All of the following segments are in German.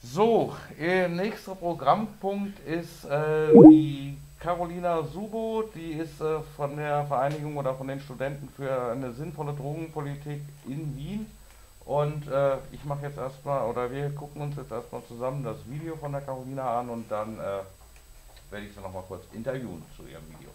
So, nächster Programmpunkt ist die Carolina Subo, die ist von der Vereinigung oder von den Studenten für eine sinnvolle Drogenpolitik in Wien. Und ich mache jetzt erstmal, oder wir gucken uns jetzt erstmal zusammen das Video von der Carolina an und dann werde ich sie nochmal kurz interviewen zu ihrem Video.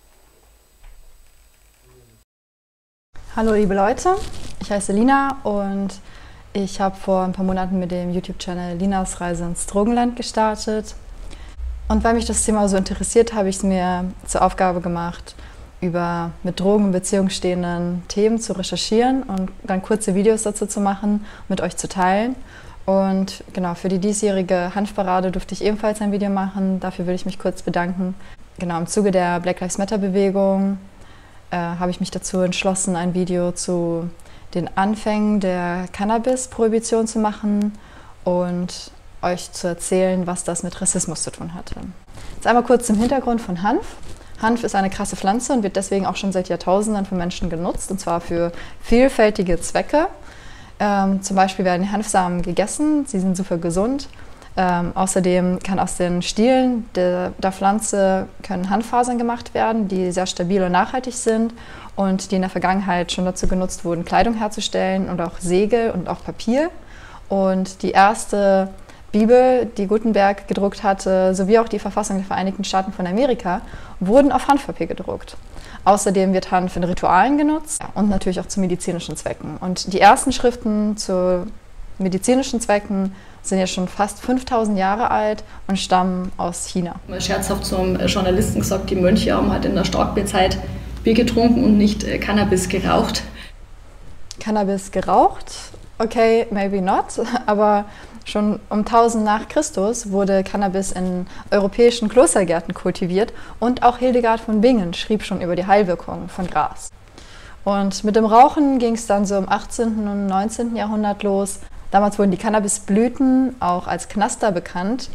Hallo liebe Leute, ich heiße Lina und ich habe vor ein paar Monaten mit dem YouTube-Channel Linas Reise ins Drogenland gestartet. Und weil mich das Thema so interessiert, habe ich es mir zur Aufgabe gemacht, über mit Drogen in Beziehung stehenden Themen zu recherchieren und dann kurze Videos dazu zu machen, mit euch zu teilen. Und genau, für die diesjährige Hanfparade durfte ich ebenfalls ein Video machen. Dafür will ich mich kurz bedanken. Genau, im Zuge der Black Lives Matter Bewegung habe ich mich dazu entschlossen, ein Video zu den Anfängen der Cannabis-Prohibition zu machen und euch zu erzählen, was das mit Rassismus zu tun hatte. Jetzt einmal kurz zum Hintergrund von Hanf. Hanf ist eine krasse Pflanze und wird deswegen auch schon seit Jahrtausenden von Menschen genutzt, und zwar für vielfältige Zwecke. Zum Beispiel werden Hanfsamen gegessen, sie sind super gesund. Außerdem kann aus den Stielen der Pflanze können Hanffasern gemacht werden, die sehr stabil und nachhaltig sind und die in der Vergangenheit schon dazu genutzt wurden, Kleidung herzustellen und auch Segel und auch Papier. Und die erste Bibel, die Gutenberg gedruckt hatte, sowie auch die Verfassung der Vereinigten Staaten von Amerika, wurden auf Hanfpapier gedruckt. Außerdem wird Hanf in Ritualen genutzt und natürlich auch zu medizinischen Zwecken. Und die ersten Schriften zu medizinischen Zwecken sind ja schon fast 5000 Jahre alt und stammen aus China. Mal scherzhaft zum Journalisten gesagt, die Mönche haben halt in der Starkbierzeit Bier getrunken und nicht Cannabis geraucht. Cannabis geraucht? Okay, maybe not, aber schon um 1000 nach Christus wurde Cannabis in europäischen Klostergärten kultiviert und auch Hildegard von Bingen schrieb schon über die Heilwirkung von Gras. Und mit dem Rauchen ging es dann so im 18. und 19. Jahrhundert los. Damals wurden die Cannabisblüten auch als Knaster bekannt,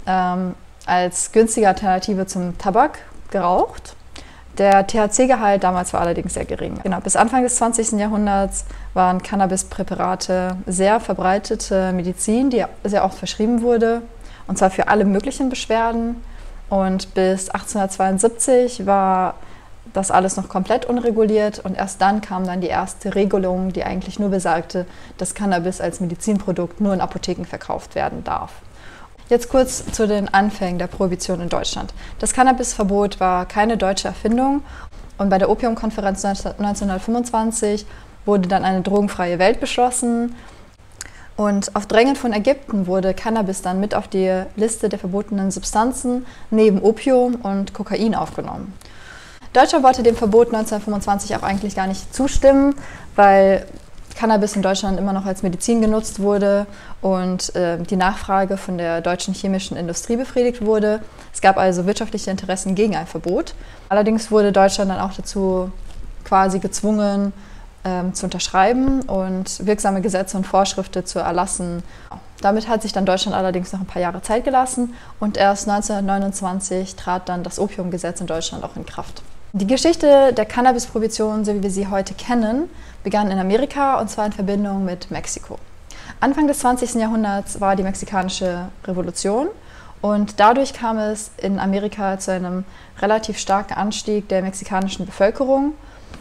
als günstige Alternative zum Tabak geraucht. Der THC-Gehalt damals war allerdings sehr gering. Genau, bis Anfang des 20. Jahrhunderts waren Cannabispräparate sehr verbreitete Medizin, die sehr oft verschrieben wurde, und zwar für alle möglichen Beschwerden. Und bis 1872 war das alles noch komplett unreguliert und erst dann kam dann die erste Regelung, die eigentlich nur besagte, dass Cannabis als Medizinprodukt nur in Apotheken verkauft werden darf. Jetzt kurz zu den Anfängen der Prohibition in Deutschland. Das Cannabisverbot war keine deutsche Erfindung und bei der Opiumkonferenz 1925 wurde dann eine drogenfreie Welt beschlossen. Und auf Drängen von Ägypten wurde Cannabis dann mit auf die Liste der verbotenen Substanzen neben Opium und Kokain aufgenommen. Deutschland wollte dem Verbot 1925 auch eigentlich gar nicht zustimmen, weil Cannabis in Deutschland immer noch als Medizin genutzt wurde und die Nachfrage von der deutschen chemischen Industrie befriedigt wurde. Es gab also wirtschaftliche Interessen gegen ein Verbot. Allerdings wurde Deutschland dann auch dazu quasi gezwungen, zu unterschreiben und wirksame Gesetze und Vorschriften zu erlassen. Damit hat sich dann Deutschland allerdings noch ein paar Jahre Zeit gelassen und erst 1929 trat dann das Opiumgesetz in Deutschland auch in Kraft. Die Geschichte der Cannabis-Prohibition, so wie wir sie heute kennen, begann in Amerika und zwar in Verbindung mit Mexiko. Anfang des 20. Jahrhunderts war die Mexikanische Revolution und dadurch kam es in Amerika zu einem relativ starken Anstieg der mexikanischen Bevölkerung.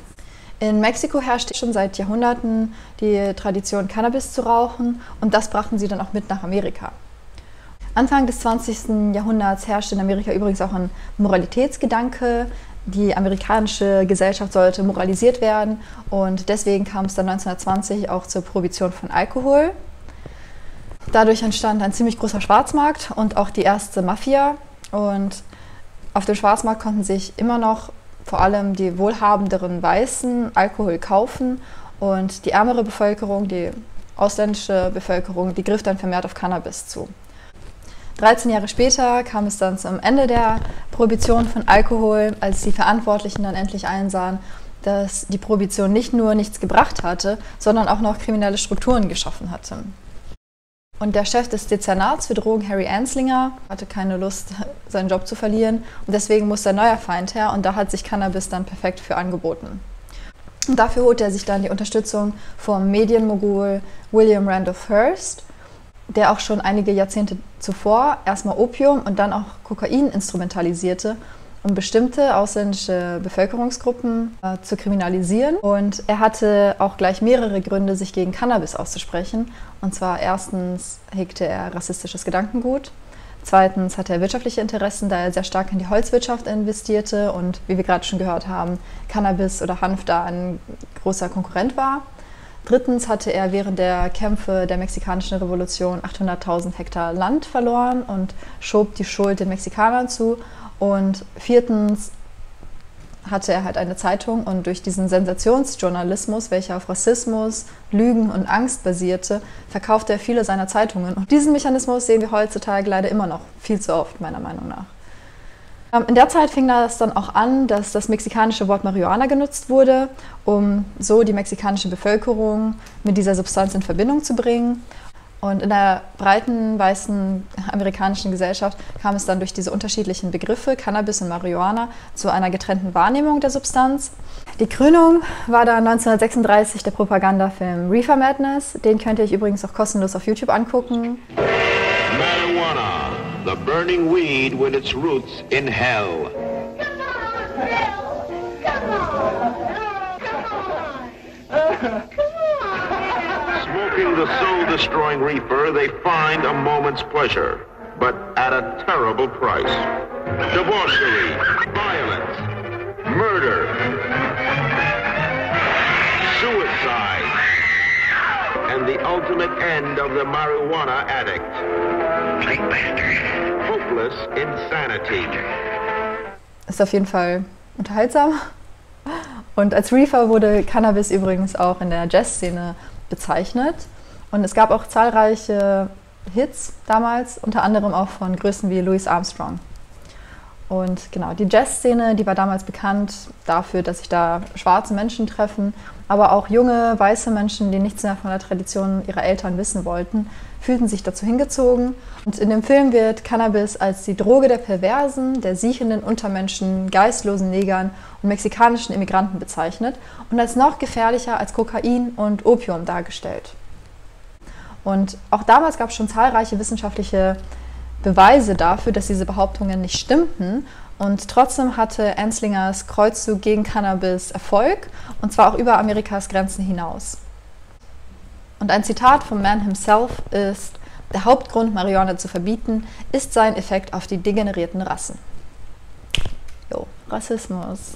In Mexiko herrschte schon seit Jahrhunderten die Tradition, Cannabis zu rauchen, und das brachten sie dann auch mit nach Amerika. Anfang des 20. Jahrhunderts herrschte in Amerika übrigens auch ein Moralitätsgedanke. Die amerikanische Gesellschaft sollte moralisiert werden und deswegen kam es dann 1920 auch zur Prohibition von Alkohol. Dadurch entstand ein ziemlich großer Schwarzmarkt und auch die erste Mafia, und auf dem Schwarzmarkt konnten sich immer noch vor allem die wohlhabenderen Weißen Alkohol kaufen und die ärmere Bevölkerung, die ausländische Bevölkerung, die griff dann vermehrt auf Cannabis zu. 13 Jahre später kam es dann zum Ende der Prohibition von Alkohol, als die Verantwortlichen dann endlich einsahen, dass die Prohibition nicht nur nichts gebracht hatte, sondern auch noch kriminelle Strukturen geschaffen hatte. Und der Chef des Dezernats für Drogen, Harry Anslinger, hatte keine Lust, seinen Job zu verlieren, und deswegen musste ein neuer Feind her, und da hat sich Cannabis dann perfekt für angeboten. Und dafür holte er sich dann die Unterstützung vom Medienmogul William Randolph Hearst. der auch schon einige Jahrzehnte zuvor erstmal Opium und dann auch Kokain instrumentalisierte, um bestimmte ausländische Bevölkerungsgruppen zu kriminalisieren. Und er hatte auch gleich mehrere Gründe, sich gegen Cannabis auszusprechen. Und zwar erstens hegte er rassistisches Gedankengut. Zweitens hatte er wirtschaftliche Interessen, da er sehr stark in die Holzwirtschaft investierte und, wie wir gerade schon gehört haben, Cannabis oder Hanf da ein großer Konkurrent war. Drittens hatte er während der Kämpfe der mexikanischen Revolution 800.000 Hektar Land verloren und schob die Schuld den Mexikanern zu. Und viertens hatte er halt eine Zeitung und durch diesen Sensationsjournalismus, welcher auf Rassismus, Lügen und Angst basierte, verkaufte er viele seiner Zeitungen. Und diesen Mechanismus sehen wir heutzutage leider immer noch viel zu oft, meiner Meinung nach. In der Zeit fing das dann auch an, dass das mexikanische Wort Marihuana genutzt wurde, um so die mexikanische Bevölkerung mit dieser Substanz in Verbindung zu bringen. Und in der breiten, weißen amerikanischen Gesellschaft kam es dann durch diese unterschiedlichen Begriffe, Cannabis und Marihuana, zu einer getrennten Wahrnehmung der Substanz. Die Krönung war dann 1936 der Propagandafilm Reefer Madness. Den könnt ihr euch übrigens auch kostenlos auf YouTube angucken. Marijuana, the burning weed with its roots in hell. Smoking the soul-destroying reefer, they find a moment's pleasure, but at a terrible price. Debauchery, violence, murder, suicide, and the ultimate end of the marijuana addict. Hopeless insanity. Ist auf jeden Fall unterhaltsam. Und als Reefer wurde Cannabis übrigens auch in der Jazzszene bezeichnet. Und es gab auch zahlreiche Hits damals, unter anderem auch von Größen wie Louis Armstrong. Und genau, die Jazzszene, die war damals bekannt dafür, dass sich da schwarze Menschen treffen, aber auch junge, weiße Menschen, die nichts mehr von der Tradition ihrer Eltern wissen wollten, fühlten sich dazu hingezogen. Und in dem Film wird Cannabis als die Droge der Perversen, der siechenden Untermenschen, geistlosen Negern und mexikanischen Immigranten bezeichnet und als noch gefährlicher als Kokain und Opium dargestellt. Und auch damals gab es schon zahlreiche wissenschaftliche Beweise dafür, dass diese Behauptungen nicht stimmten. Und trotzdem hatte Anslingers Kreuzzug gegen Cannabis Erfolg, und zwar auch über Amerikas Grenzen hinaus. Und ein Zitat vom Man himself ist: Der Hauptgrund, Marihuana zu verbieten, ist sein Effekt auf die degenerierten Rassen. Jo, Rassismus.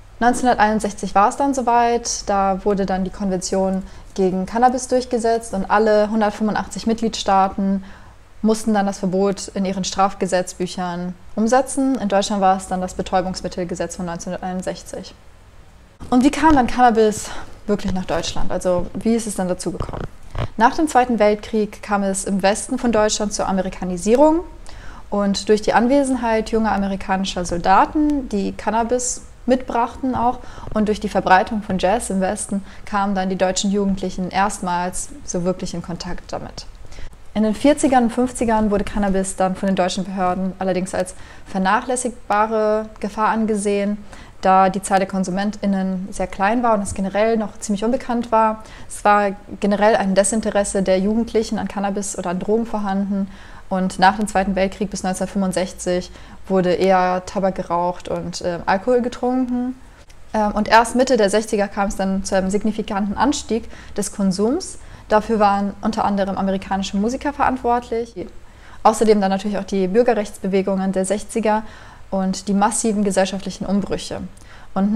1961 war es dann soweit, da wurde dann die Konvention gegen Cannabis durchgesetzt und alle 185 Mitgliedstaaten mussten dann das Verbot in ihren Strafgesetzbüchern umsetzen. In Deutschland war es dann das Betäubungsmittelgesetz von 1961. Und wie kam dann Cannabis wirklich nach Deutschland? Also wie ist es dann dazu gekommen? Nach dem Zweiten Weltkrieg kam es im Westen von Deutschland zur Amerikanisierung und durch die Anwesenheit junger amerikanischer Soldaten, die Cannabis mitbrachten auch, und durch die Verbreitung von Jazz im Westen kamen dann die deutschen Jugendlichen erstmals so wirklich in Kontakt damit. In den 40ern und 50ern wurde Cannabis dann von den deutschen Behörden allerdings als vernachlässigbare Gefahr angesehen, da die Zahl der KonsumentInnen sehr klein war und es generell noch ziemlich unbekannt war. Es war generell ein Desinteresse der Jugendlichen an Cannabis oder an Drogen vorhanden. Und nach dem Zweiten Weltkrieg bis 1965 wurde eher Tabak geraucht und Alkohol getrunken. Und erst Mitte der 60er kam es dann zu einem signifikanten Anstieg des Konsums. Dafür waren unter anderem amerikanische Musiker verantwortlich. Außerdem dann natürlich auch die Bürgerrechtsbewegungen der 60er und die massiven gesellschaftlichen Umbrüche. Und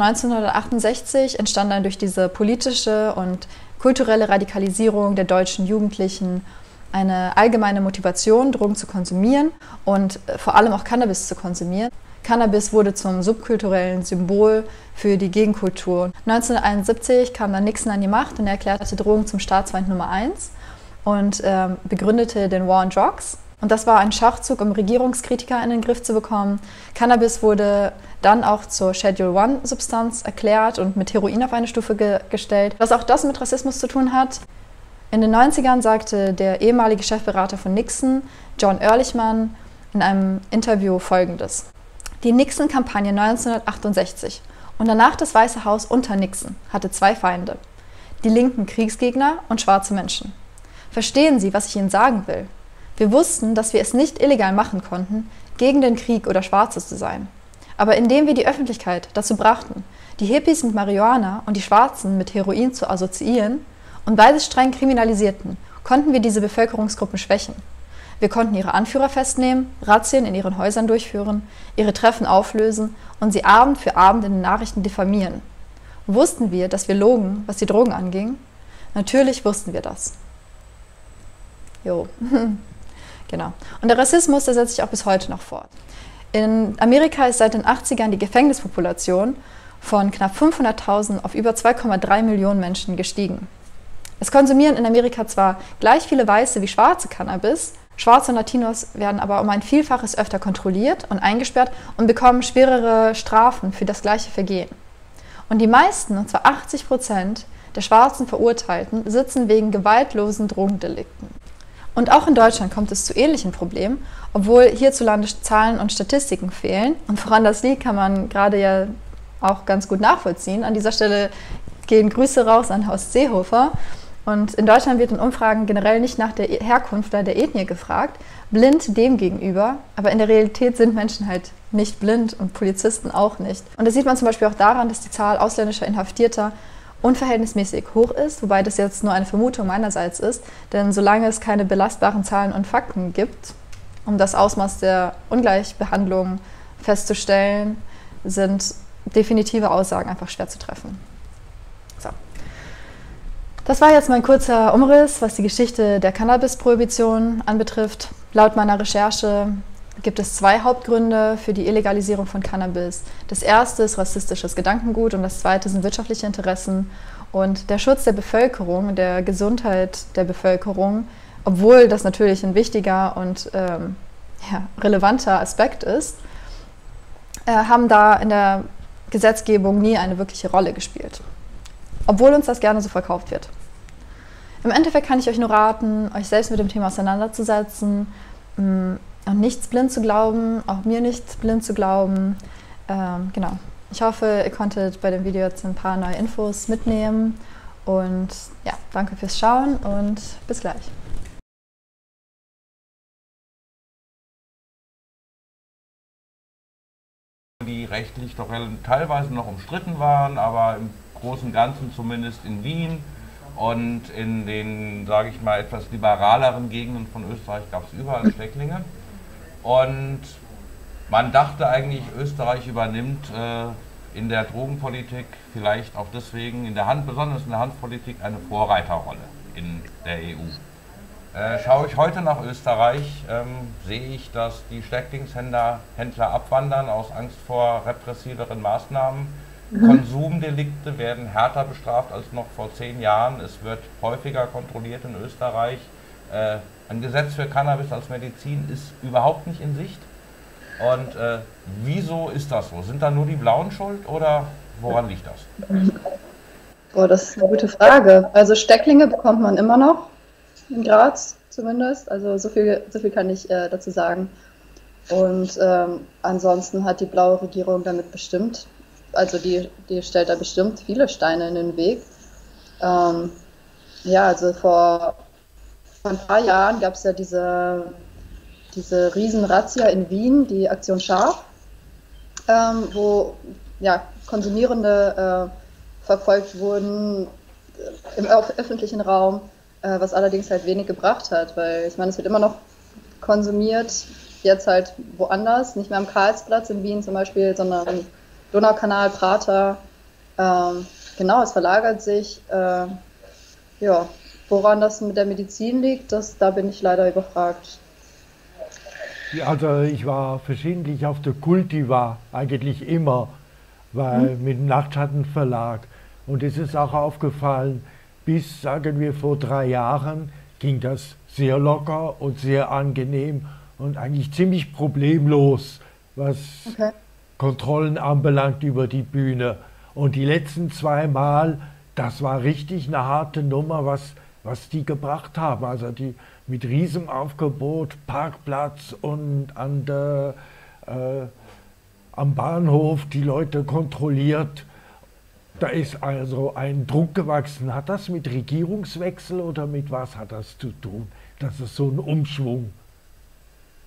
1968 entstand dann durch diese politische und kulturelle Radikalisierung der deutschen Jugendlichen eine allgemeine Motivation, Drogen zu konsumieren und vor allem auch Cannabis zu konsumieren. Cannabis wurde zum subkulturellen Symbol für die Gegenkultur. 1971 kam dann Nixon an die Macht und er erklärte Drogen zum Staatsfeind Nummer 1 und begründete den War on Drugs. Und das war ein Schachzug, um Regierungskritiker in den Griff zu bekommen. Cannabis wurde dann auch zur Schedule-I-Substanz erklärt und mit Heroin auf eine Stufe gestellt, was auch das mit Rassismus zu tun hat. In den 90ern sagte der ehemalige Chefberater von Nixon, John Ehrlichman, in einem Interview Folgendes: Die Nixon-Kampagne 1968 und danach das Weiße Haus unter Nixon hatte zwei Feinde: die linken Kriegsgegner und schwarze Menschen. Verstehen Sie, was ich Ihnen sagen will? Wir wussten, dass wir es nicht illegal machen konnten, gegen den Krieg oder Schwarze zu sein. Aber indem wir die Öffentlichkeit dazu brachten, die Hippies mit Marihuana und die Schwarzen mit Heroin zu assoziieren und beide streng kriminalisierten, konnten wir diese Bevölkerungsgruppen schwächen. Wir konnten ihre Anführer festnehmen, Razzien in ihren Häusern durchführen, ihre Treffen auflösen und sie Abend für Abend in den Nachrichten diffamieren. Wussten wir, dass wir logen, was die Drogen anging? Natürlich wussten wir das. Jo, genau. Und der Rassismus, der setzt sich auch bis heute noch fort. In Amerika ist seit den 80ern die Gefängnispopulation von knapp 500.000 auf über 2,3 Millionen Menschen gestiegen. Es konsumieren in Amerika zwar gleich viele Weiße wie Schwarze Cannabis, Schwarze und Latinos werden aber um ein Vielfaches öfter kontrolliert und eingesperrt und bekommen schwerere Strafen für das gleiche Vergehen. Und die meisten, und zwar 80% der schwarzen Verurteilten, sitzen wegen gewaltlosen Drogendelikten. Und auch in Deutschland kommt es zu ähnlichen Problemen, obwohl hierzulande Zahlen und Statistiken fehlen. Und woran das liegt, kann man gerade ja auch ganz gut nachvollziehen. An dieser Stelle gehen Grüße raus an Horst Seehofer. Und in Deutschland wird in Umfragen generell nicht nach der Herkunft oder der Ethnie gefragt, blind dem gegenüber. Aber in der Realität sind Menschen halt nicht blind und Polizisten auch nicht. Und das sieht man zum Beispiel auch daran, dass die Zahl ausländischer Inhaftierter unverhältnismäßig hoch ist, wobei das jetzt nur eine Vermutung meinerseits ist, denn solange es keine belastbaren Zahlen und Fakten gibt, um das Ausmaß der Ungleichbehandlung festzustellen, sind definitive Aussagen einfach schwer zu treffen. So. Das war jetzt mein kurzer Umriss, was die Geschichte der Cannabis-Prohibition anbetrifft. Laut meiner Recherche gibt es 2 Hauptgründe für die Illegalisierung von Cannabis. Das erste ist rassistisches Gedankengut und das zweite sind wirtschaftliche Interessen. Und der Schutz der Bevölkerung, der Gesundheit der Bevölkerung, obwohl das natürlich ein wichtiger und relevanter Aspekt ist, haben da in der Gesetzgebung nie eine wirkliche Rolle gespielt. Obwohl uns das gerne so verkauft wird. Im Endeffekt kann ich euch nur raten, euch selbst mit dem Thema auseinanderzusetzen, und nichts blind zu glauben, auch mir nichts blind zu glauben. Genau. Ich hoffe, ihr konntet bei dem Video jetzt ein paar neue Infos mitnehmen. Und ja, danke fürs Schauen und bis gleich. Die rechtlich doch teilweise noch umstritten waren, aber im Großen und Ganzen zumindest in Wien und in den, sage ich mal, etwas liberaleren Gegenden von Österreich gab es überall Stecklinge. Und man dachte eigentlich, Österreich übernimmt in der Drogenpolitik vielleicht auch deswegen, besonders in der Handpolitik, eine Vorreiterrolle in der EU. Schaue ich heute nach Österreich, sehe ich, dass die Stecklingshändler abwandern aus Angst vor repressiveren Maßnahmen. Konsumdelikte werden härter bestraft als noch vor 10 Jahren. Es wird häufiger kontrolliert in Österreich. Ein Gesetz für Cannabis als Medizin ist überhaupt nicht in Sicht. Und wieso ist das so? Sind da nur die Blauen schuld oder woran liegt das? Oh, das ist eine gute Frage. Also Stecklinge bekommt man immer noch, in Graz zumindest. Also so viel kann ich dazu sagen. Und ansonsten hat die blaue Regierung damit bestimmt, also die stellt da bestimmt viele Steine in den Weg. Also vor ein paar Jahren gab es ja diese Riesenrazzia in Wien, die Aktion Scharf, wo Konsumierende verfolgt wurden im öffentlichen Raum, was allerdings halt wenig gebracht hat, weil ich meine, es wird immer noch konsumiert, jetzt halt woanders, nicht mehr am Karlsplatz in Wien zum Beispiel, sondern am Donaukanal, Prater. Genau, es verlagert sich. Woran das mit der Medizin liegt, da bin ich leider überfragt. Ja, also ich war verschiedentlich auf der Cultivar, eigentlich immer, weil mit dem Nachtschattenverlag. Und es ist auch aufgefallen, bis, sagen wir, vor 3 Jahren ging das sehr locker und sehr angenehm und eigentlich ziemlich problemlos, was Kontrollen anbelangt über die Bühne. Und die letzten 2 Mal, das war richtig eine harte Nummer, was die gebracht haben. Also die mit Riesenaufgebot, Parkplatz und am Bahnhof die Leute kontrolliert. Da ist also ein Druck gewachsen. Hat das mit Regierungswechsel oder mit was hat das zu tun, dass es so einen Umschwung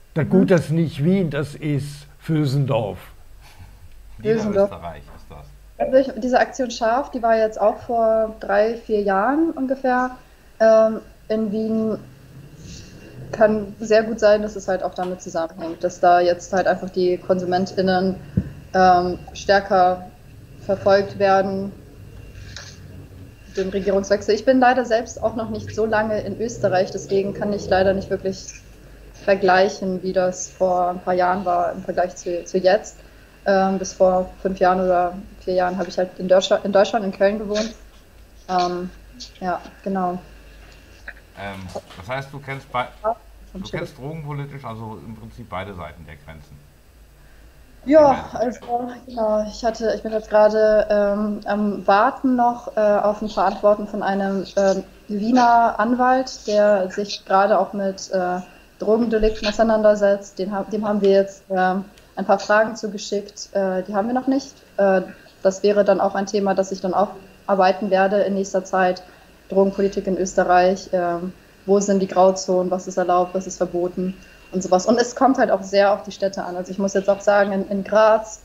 Gut, das ist nicht Wien, das ist Vösendorf. Niederösterreich ist das. Also diese Aktion Scharf, die war jetzt auch vor 3, 4 Jahren ungefähr in Wien. Kann sehr gut sein, dass es halt auch damit zusammenhängt, dass da jetzt halt einfach die KonsumentInnen stärker verfolgt werden, dem Regierungswechsel. Ich bin leider selbst auch noch nicht so lange in Österreich, deswegen kann ich leider nicht wirklich vergleichen, wie das vor ein paar Jahren war im Vergleich zu jetzt. Bis vor 5 Jahren oder 4 Jahren habe ich halt in Deutschland, in Köln gewohnt. Ja, genau. Das heißt, du kennst drogenpolitisch also im Prinzip beide Seiten der Grenzen. Ja, also genau. Ich bin jetzt gerade am Warten noch auf ein paar Antworten von einem Wiener Anwalt, der sich gerade auch mit Drogendelikten auseinandersetzt. Dem haben wir jetzt ein paar Fragen zugeschickt. Die haben wir noch nicht. Das wäre dann auch ein Thema, das ich dann aufarbeiten werde in nächster Zeit. Drogenpolitik in Österreich. Wo sind die Grauzonen? Was ist erlaubt? Was ist verboten? Und sowas. Und es kommt halt auch sehr auf die Städte an. Also ich muss jetzt auch sagen, in Graz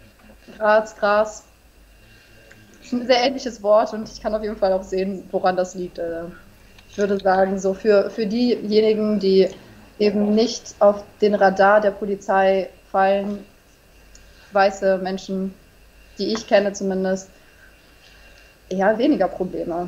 ist ein sehr ähnliches Wort und ich kann auf jeden Fall auch sehen, woran das liegt. Ich würde sagen, so für diejenigen, die eben nicht auf den Radar der Polizei fallen, weiße Menschen, die ich kenne zumindest, ja, weniger Probleme.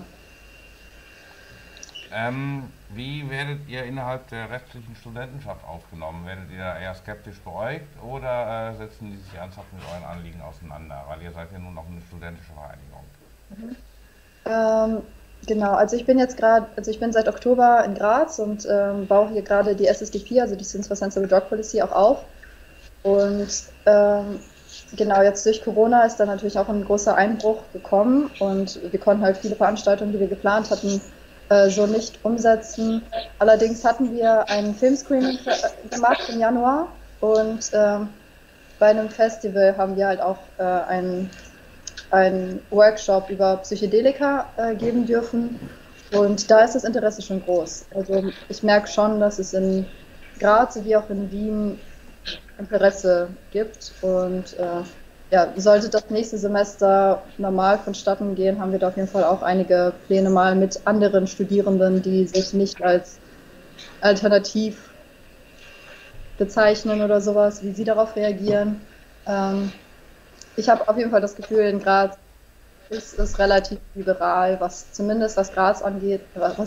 Wie werdet ihr innerhalb der restlichen Studentenschaft aufgenommen? Werdet ihr eher skeptisch beäugt oder setzen die sich ernsthaft mit euren Anliegen auseinander? Weil ihr seid ja nun noch eine studentische Vereinigung. Genau, also ich bin seit Oktober in Graz und baue hier gerade die SSD4, also die Students for Sensible Drug Policy, auch auf. Und genau, jetzt durch Corona ist da natürlich auch ein großer Einbruch gekommen und wir konnten halt viele Veranstaltungen, die wir geplant hatten, so nicht umsetzen. Allerdings hatten wir ein Filmscreening gemacht im Januar und bei einem Festival haben wir halt auch einen Workshop über Psychedelika geben dürfen und da ist das Interesse schon groß. Also ich merke schon, dass es in Graz wie auch in Wien Interesse gibt und ja, sollte das nächste Semester normal vonstatten gehen, haben wir da auf jeden Fall auch einige Pläne mal mit anderen Studierenden, die sich nicht als alternativ bezeichnen oder sowas, wie sie darauf reagieren. Ich habe auf jeden Fall das Gefühl, in Graz ist es relativ liberal, zumindest was Graz angeht.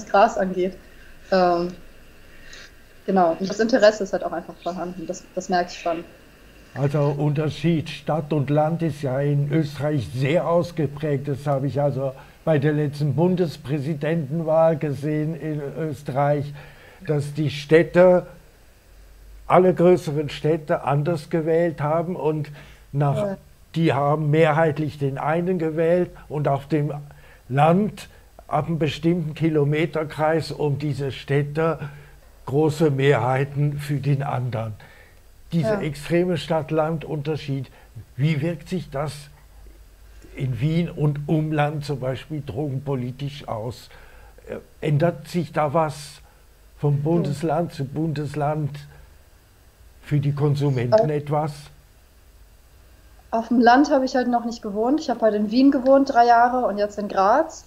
Genau, und das Interesse ist halt auch einfach vorhanden, das merke ich schon. Also Unterschied Stadt und Land ist ja in Österreich sehr ausgeprägt. Das habe ich also bei der letzten Bundespräsidentenwahl gesehen in Österreich, dass die Städte, alle größeren Städte anders gewählt haben und die haben mehrheitlich den einen gewählt und auf dem Land ab einem bestimmten Kilometerkreis um diese Städte große Mehrheiten für den anderen. Dieser extreme Stadt-Land-Unterschied, wie wirkt sich das in Wien und Umland zum Beispiel drogenpolitisch aus? Ändert sich da was vom Bundesland zu Bundesland für die Konsumenten etwas? Auf dem Land habe ich halt noch nicht gewohnt. Ich habe halt in Wien gewohnt 3 Jahre und jetzt in Graz.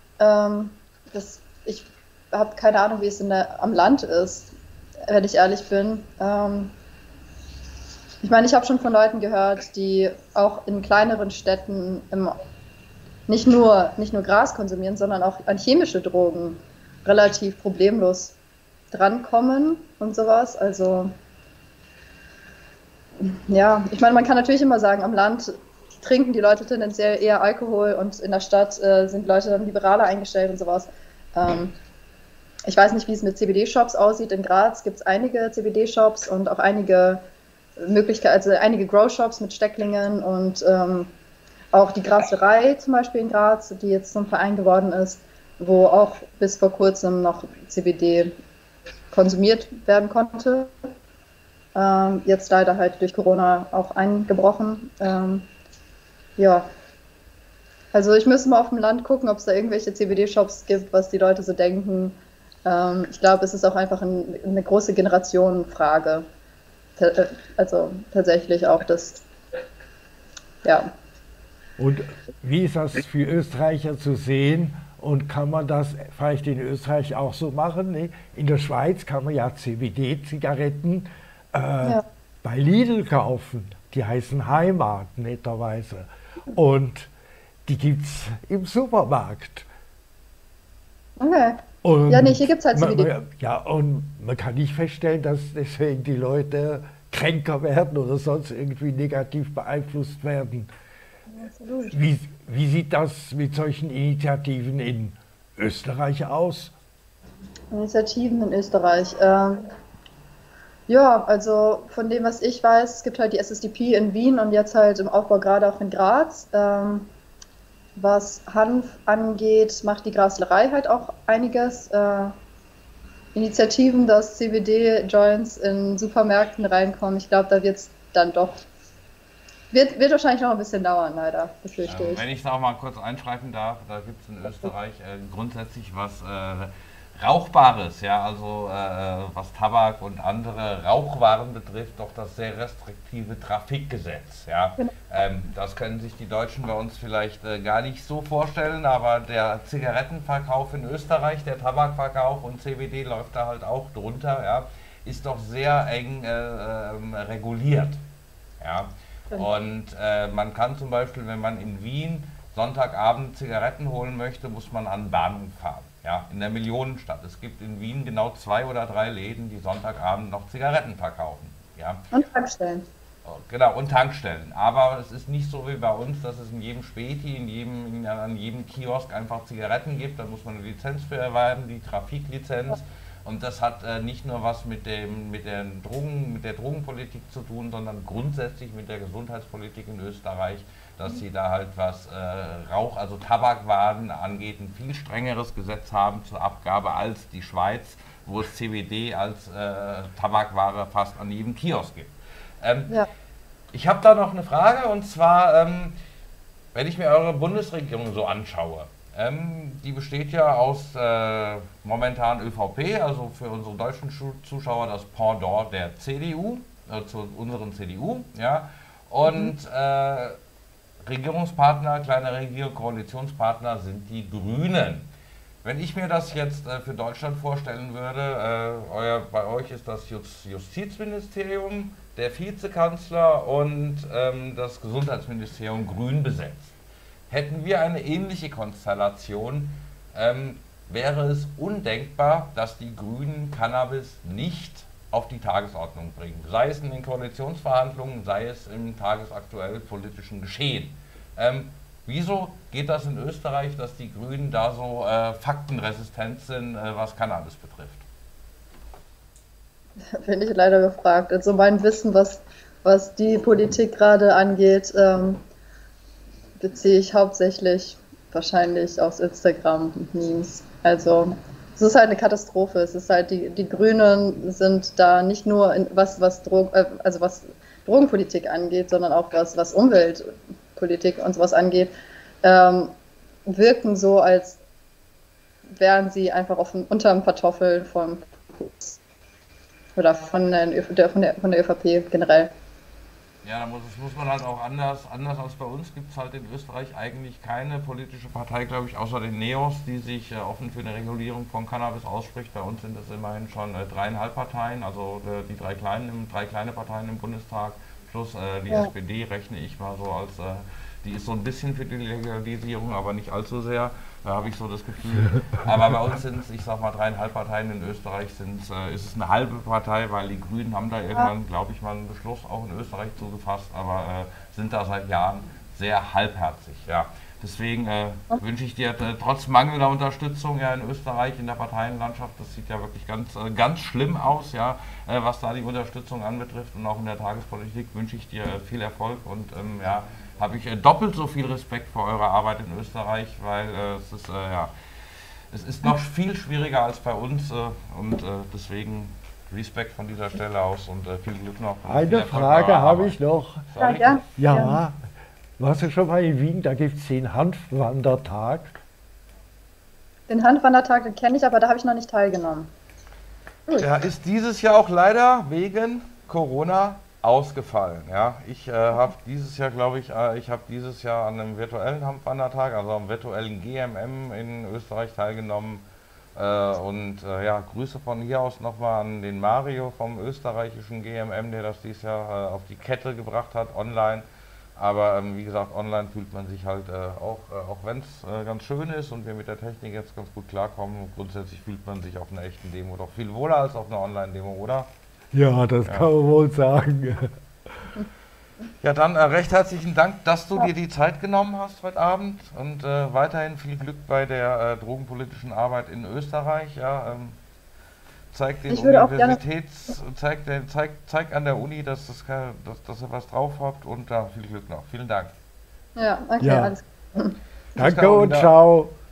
Ich habe keine Ahnung, wie es am Land ist, wenn ich ehrlich bin. Ich meine, ich habe schon von Leuten gehört, die auch in kleineren Städten nicht nur Gras konsumieren, sondern auch an chemische Drogen relativ problemlos drankommen und sowas. Also ja, ich meine, man kann natürlich immer sagen, am Land trinken die Leute tendenziell eher Alkohol und in der Stadt sind Leute dann liberaler eingestellt und sowas. Ich weiß nicht, wie es mit CBD-Shops aussieht. In Graz gibt es einige CBD-Shops und auch einige einige Grow-Shops mit Stecklingen und auch die Graserei zum Beispiel in Graz, die jetzt zum Verein geworden ist, wo auch bis vor kurzem noch CBD konsumiert werden konnte. Jetzt leider halt durch Corona auch eingebrochen. Ja, also ich müsste mal auf dem Land gucken, ob es da irgendwelche CBD-Shops gibt, was die Leute so denken. Ich glaube, es ist auch einfach eine große Generationenfrage. Also tatsächlich auch das, ja. Und wie ist das für Österreicher zu sehen? Und kann man das vielleicht in Österreich auch so machen? Ne? In der Schweiz kann man ja CBD-Zigaretten Ja. bei Lidl kaufen. Die heißen Heimat, netterweise. Und die gibt es im Supermarkt. Okay. Und Ja, nee, hier gibt es halt CBD. ja, und man kann nicht feststellen, dass deswegen die Leute kränker werden oder sonst irgendwie negativ beeinflusst werden. Absolut. Wie sieht das mit solchen Initiativen in Österreich aus? Initiativen in Österreich. Ja, also von dem, was ich weiß, es gibt halt die SSDP in Wien und jetzt halt im Aufbau gerade auch in Graz. Was Hanf angeht, macht die Graslerei halt auch einiges. Initiativen, dass CBD-Joints in Supermärkten reinkommen. Ich glaube, da wird es dann doch. Wird wahrscheinlich noch ein bisschen dauern, leider, befürchte ich. Wenn ich noch mal kurz einschreiten darf, da gibt es in Österreich grundsätzlich was Rauchbares, ja, also was Tabak und andere Rauchwaren betrifft, doch das sehr restriktive Trafikgesetz. Ja. Genau. Das können sich die Deutschen bei uns vielleicht gar nicht so vorstellen, aber der Zigarettenverkauf in Österreich, der Tabakverkauf und CBD läuft da halt auch drunter, ja, ist doch sehr eng reguliert. Ja. Und man kann zum Beispiel, wenn man in Wien Sonntagabend Zigaretten holen möchte, muss man an den Bahnhof fahren. Ja, in der Millionenstadt. Es gibt in Wien genau 2 oder 3 Läden, die Sonntagabend noch Zigaretten verkaufen. Ja. Und Tankstellen. Genau, und Tankstellen. Aber es ist nicht so wie bei uns, dass es in jedem Späti, an jedem Kiosk einfach Zigaretten gibt. Da muss man eine Lizenz für erwerben, die Trafiklizenz. Und das hat nicht nur was mit der Drogenpolitik zu tun, sondern grundsätzlich mit der Gesundheitspolitik in Österreich, dass sie da halt was also Tabakwaren angeht, ein viel strengeres Gesetz haben zur Abgabe als die Schweiz, wo es CBD als Tabakware fast an jedem Kiosk gibt. Ja. Ich habe da noch eine Frage, und zwar, wenn ich mir eure Bundesregierung so anschaue, die besteht ja aus momentan ÖVP, also für unsere deutschen Zuschauer das Pendant der CDU, zu unseren CDU, ja, und Regierungspartner, kleine Koalitionspartner sind die Grünen. Wenn ich mir das jetzt für Deutschland vorstellen würde, bei euch ist das Justizministerium, der Vizekanzler und das Gesundheitsministerium grün besetzt. Hätten wir eine ähnliche Konstellation, wäre es undenkbar, dass die Grünen Cannabis nicht auf die Tagesordnung bringen. Sei es in den Koalitionsverhandlungen, sei es im tagesaktuell politischen Geschehen. Wieso geht das in Österreich, dass die Grünen da so faktenresistent sind, was Cannabis betrifft? Bin ich leider gefragt. Also mein Wissen, was die Politik gerade angeht, beziehe ich hauptsächlich wahrscheinlich aus Instagram und Memes. Also es ist halt eine Katastrophe. Es ist halt die Grünen sind da nicht nur was Drogenpolitik angeht, sondern auch was Umweltpolitik und sowas angeht, wirken so, als wären sie einfach unterm Kartoffeln von der ÖVP generell. Ja, da muss man halt auch anders als bei uns gibt es halt in Österreich eigentlich keine politische Partei, glaube ich, außer den Neos, die sich offen für eine Regulierung von Cannabis ausspricht. Bei uns sind es immerhin schon 3,5 Parteien, also die drei kleine Parteien im Bundestag, plus die SPD rechne ich mal so als, die ist so ein bisschen für die Legalisierung, aber nicht allzu sehr, da habe ich so das Gefühl. Aber bei uns sind es, ich sag mal, 3,5 Parteien, in Österreich ist es eine halbe Partei, weil die Grünen haben da irgendwann, glaube ich, mal einen Beschluss auch in Österreich zugefasst, aber sind da seit Jahren sehr halbherzig. Ja. Deswegen wünsche ich dir trotz mangelnder Unterstützung ja in Österreich in der Parteienlandschaft, das sieht ja wirklich ganz schlimm aus, ja, was da die Unterstützung anbetrifft, und auch in der Tagespolitik wünsche ich dir viel Erfolg und habe ich doppelt so viel Respekt vor eurer Arbeit in Österreich, weil es ist noch viel schwieriger als bei uns und deswegen Respekt von dieser Stelle aus und viel Glück noch. Eine Frage habe ich noch. Ja. Ja, warst du schon mal in Wien? Da gibt es den Hanfwandertag. Den Hanfwandertag, den kenne ich, aber da habe ich noch nicht teilgenommen. Ja, ist dieses Jahr auch leider wegen Corona ausgefallen. Ja, ich habe dieses Jahr, glaube ich, habe dieses Jahr an einem virtuellen Hanfwandertag, also am virtuellen GMM in Österreich teilgenommen. Ja, Grüße von hier aus nochmal an den Mario vom österreichischen GMM, der das dieses Jahr auf die Kette gebracht hat, online. Aber wie gesagt, online fühlt man sich halt auch wenn es ganz schön ist und wir mit der Technik jetzt ganz gut klarkommen, grundsätzlich fühlt man sich auf einer echten Demo doch viel wohler als auf einer Online-Demo, oder? Ja, das kann man wohl sagen. Ja, dann recht herzlichen Dank, dass du dir die Zeit genommen hast heute Abend und weiterhin viel Glück bei der drogenpolitischen Arbeit in Österreich. Ja, zeigt an der Uni, dass ihr was drauf habt und viel Glück noch. Vielen Dank. Ja, okay, Ja. alles klar. Danke und ciao.